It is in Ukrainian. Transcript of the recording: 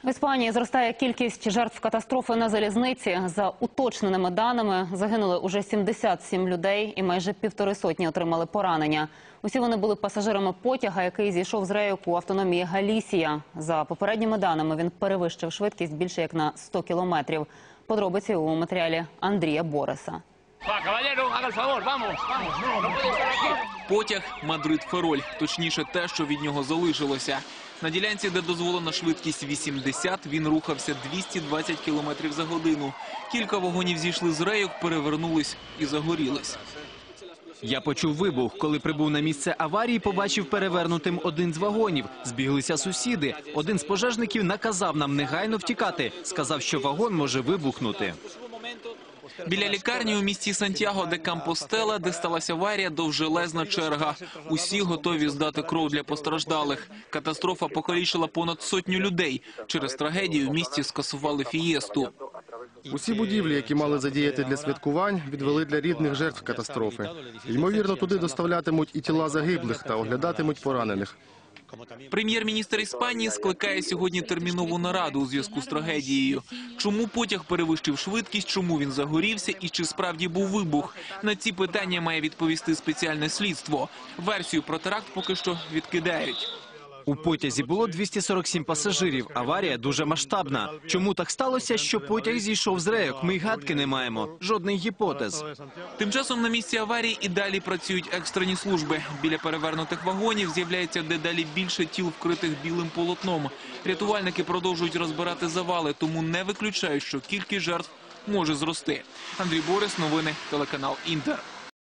В Іспанії зростає кількість жертв катастрофи на залізниці. За уточненими даними, загинули уже 77 людей і майже 150 отримали поранення. Усі вони були пасажирами потяга, який зійшов з рейку автономії Галісія. За попередніми даними, він перевищив швидкість більше як на 100 кілометрів. Подробиці у матеріалі Андрія Бореса. Потяг Мадрид-Фероль, точніше те, що від нього залишилося. На ділянці, де дозволена швидкість 80, він рухався 220 км за годину. Кілька вагонів зійшли з рейок, перевернулись і загорілись. Я почув вибух. Коли прибув на місце аварії, побачив перевернутим один з вагонів. Збіглися сусіди. Один з пожежників наказав нам негайно втікати. Сказав, що вагон може вибухнути. Біля лікарні у місті Сантьяго-де-Кампостела, де сталася аварія, довжелезна черга. Усі готові здати кров для постраждалих. Катастрофа покалічила понад 100 людей. Через трагедію в місті скасували фієсту. Усі будівлі, які мали задіяти для святкувань, відвели для рідних жертв катастрофи. Ймовірно, туди доставлятимуть і тіла загиблих та оглядатимуть поранених. Прем'єр-міністр Іспанії скликає сьогодні термінову нараду у зв'язку з трагедією. Чому потяг перевищив швидкість, чому він загорівся і чи справді був вибух? На ці питання має відповісти спеціальне слідство. Версію про теракт поки що відкидають. У потязі було 247 пасажирів. Аварія дуже масштабна. Чому так сталося, що потяг зійшов з рейок? Ми й гадки не маємо. Жодних гіпотез. Тим часом на місці аварії і далі працюють екстрені служби. Біля перевернутих вагонів з'являється дедалі більше тіл, вкритих білим полотном. Рятувальники продовжують розбирати завали, тому не виключають, що кількість жертв може зрости. Андрій Борис, новини, телеканал «Інтер».